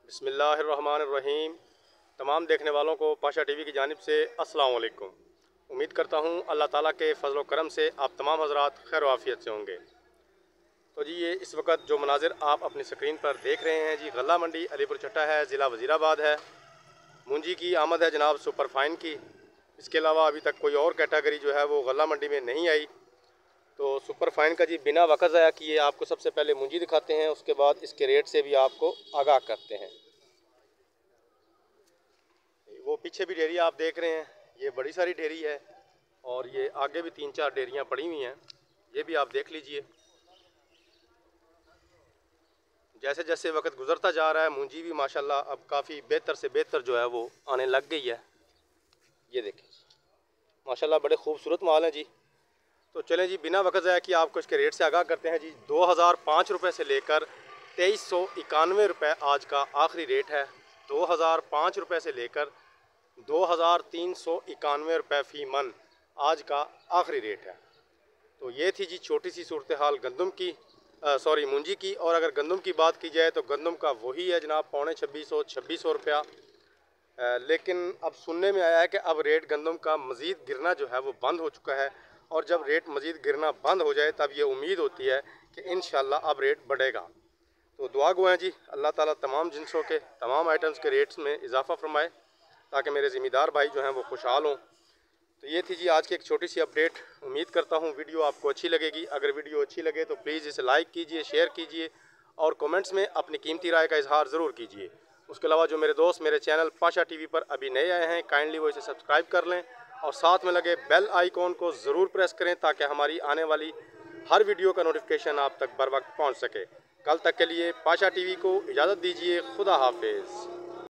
बिस्मिल्लाहिर्रहमानिर्रहीम। तमाम देखने वालों को पाशा टीवी की जानिब से अस्सलाम वालेकुम। उम्मीद करता हूँ अल्लाह ताला के फजल करम से आप तमाम हज़रात खैर आफियत से होंगे। तो जी ये इस वक्त जो मनाजिर आप अपनी स्क्रीन पर देख रहे हैं जी, गल्ला मंडी अलीपुर चट्टा है, ज़िला वज़ीराबाद है। मूंजी की आमद है जनाब सुपर फाइन की। इसके अलावा अभी तक कोई और कैटेगरी जो है वो गल्ला मंडी में नहीं आई। तो सुपर फाइन का जी बिना वक्त ज़ाया किए आपको सबसे पहले मूंजी दिखाते हैं, उसके बाद इसके रेट से भी आपको आगाह करते हैं। वो पीछे भी डेयरी आप देख रहे हैं, ये बड़ी सारी डेयरी है और ये आगे भी 3-4 डेयरियाँ पड़ी हुई हैं, ये भी आप देख लीजिए। जैसे जैसे वक्त गुजरता जा रहा है मूंजी भी माशाल्लाह अब काफ़ी बेहतर से बेहतर जो है वो आने लग गई है। ये देखें माशाल्लाह बड़े खूबसूरत माल हैं जी। तो चलें जी बिना वक्त ज़ाया कि आपको इसके रेट से आगाह करते हैं जी। 2005 रुपये से लेकर 2391 रुपये आज का आखिरी रेट है। 2005 रुपये से लेकर 2391 रुपये फ़ी मन आज का आखिरी रेट है। तो ये थी जी छोटी सी सूरत हाल गंदम की, सॉरी मूंजी की। और अगर गंदम की बात की जाए तो गंदम का वही है जनाब, 2500-2600 रुपया। लेकिन अब सुनने में आया है कि अब रेट गंदम का मज़ीद गिरना जो है वो बंद हो चुका है। और जब रेट मज़ीद गिरना बंद हो जाए तब ये उम्मीद होती है कि इंशाल्लाह अब रेट बढ़ेगा। तो दुआ गो हैं जी, अल्लाह ताला तमाम जिनसों के तमाम आइटम्स के रेट्स में इजाफ़ा फरमाए ताकि मेरे ज़िम्मेदार भाई जो हैं वो खुशहाल हों। तो ये थी जी आज की एक छोटी सी अपडेट। उम्मीद करता हूँ वीडियो आपको अच्छी लगेगी। अगर वीडियो अच्छी लगे तो प्लीज़ इसे लाइक कीजिए, शेयर कीजिए और कमेंट्स में अपनी कीमती राय का इजहार ज़रूर कीजिए। उसके अलावा जो मेरे दोस्त मेरे चैनल पाशा टीवी पर अभी नए आए हैं, काइंडली वो इसे सब्सक्राइब कर लें और साथ में लगे बेल आइकॉन को ज़रूर प्रेस करें ताकि हमारी आने वाली हर वीडियो का नोटिफिकेशन आप तक बर वक्त पहुँच सके। कल तक के लिए पाशा टीवी को इजाज़त दीजिए। खुदा हाफिज़।